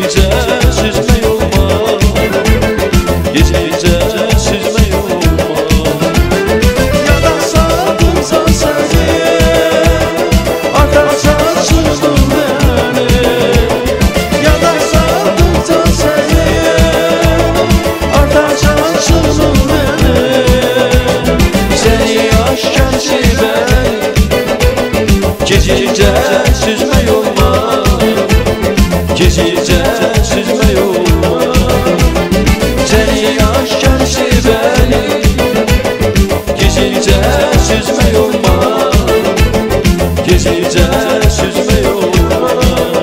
Gece süzme olma, gece süzme olma. Ya da sarılsan seni, atarsan süzdün beni. Ya da sarılsan seni, atarsan süzdün beni. Seni aşkın seven, gece süzme olma, gece süzme olma. Seni aşkın seveni, gece süzme olma, gece süzme olma.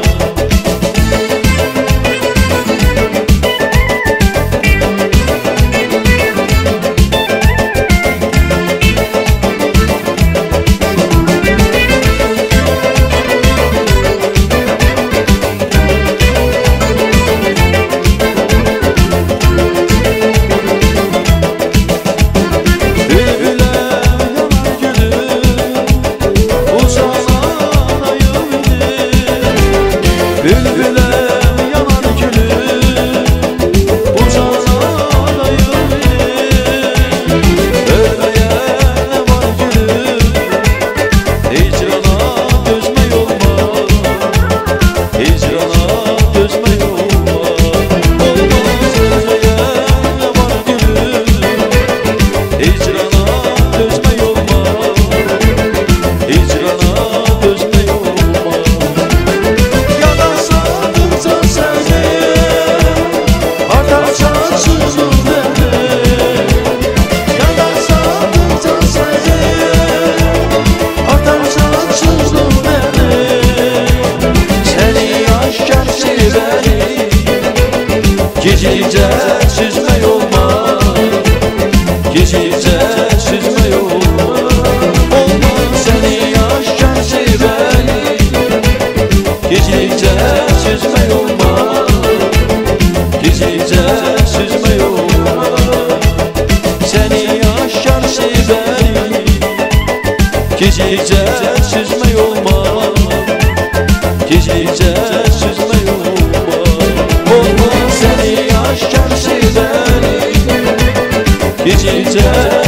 Gece süzme olma, gece süzme olma. Olma seni aşkın seveni, gece süzme olma, gece süzme olma. Seni aşkın seveni, gece süzme olma, gece süzme olma. Olma seni aşkın seveni, gece